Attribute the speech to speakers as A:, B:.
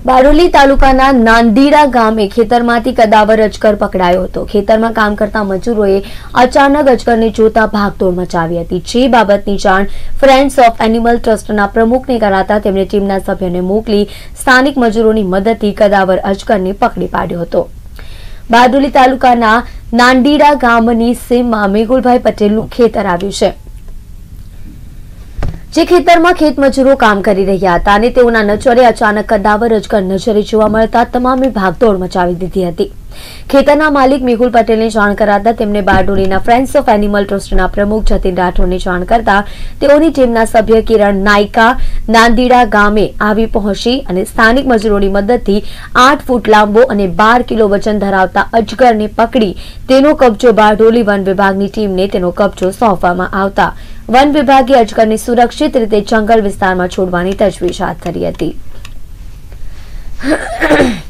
A: બારડોલી તાલુકાના નાંદીડા ગામે ખેતરમાંથી કદાવર અજગર પકડાયો હતો। ખેતરમાં કામ કરતા મજૂરોએ અચાનક અજગરને જોતા ભાગદોડ મચાવી હતી। જે બાબતની જાણ ફ્રેન્ડ્સ ઓફ એનિમલ ટ્રસ્ટના પ્રમુખને કરાતા તેમણે ટીમના સભ્યોને મોકલી સ્થાનિક મજૂરોની મદદથી કદાવર અજગરને પકડી પાડ્યો હતો। બારડોલી તાલુકાના નાંદીડા ગામની સીમમાં મેહુલભાઈ પટેલનું ખેતર આવ્યું છે। જે ખેતરમાં ખેત મજૂરો કામ કરી રહ્યા હતા અને તેઓના નજરે અચાનક કદાવર અજગર નજરે જોવા મળતા તમામે ભાગદોડ મચાવી દીધી હતી। ખેતરના માલિક મેહુલ પટેલને જાણ કરાતા તેમને બારડોલીના ફ્રેન્ડ્સ ઓફ એનિમલ ટ્રસ્ટના પ્રમુખ જતીન રાઠોડને જાણ કરતા તેઓની ટીમના સભ્ય કિરણ નાયકા નાંદીડા ગામે આવી પહોંચી અને સ્થાનિક મજૂરોની મદદથી 8 ફૂટ લાંબો અને 12 કિલો વજન ધરાવતા અજગરને પકડી તેનો કબજો બારડોલી વન વિભાગની ટીમને તેનો કબજો સોંપવામાં આવતા વન વિભાગે અજગરને સુરક્ષિત રીતે જંગલ વિસ્તારમાં છોડવાની તજવીજ હાથ ધરી હતી।